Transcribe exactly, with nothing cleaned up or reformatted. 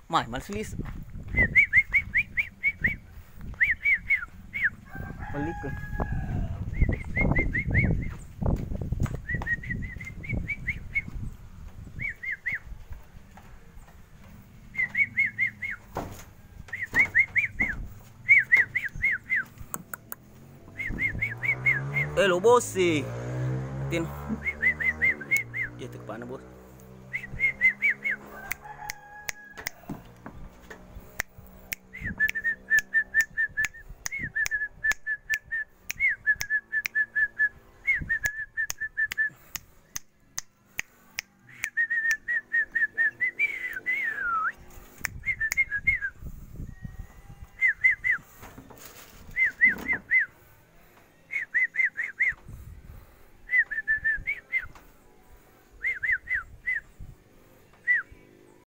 Mah, malas lis. Balik ke. Eh lo bos sih. Tin. Ya tek pana bos.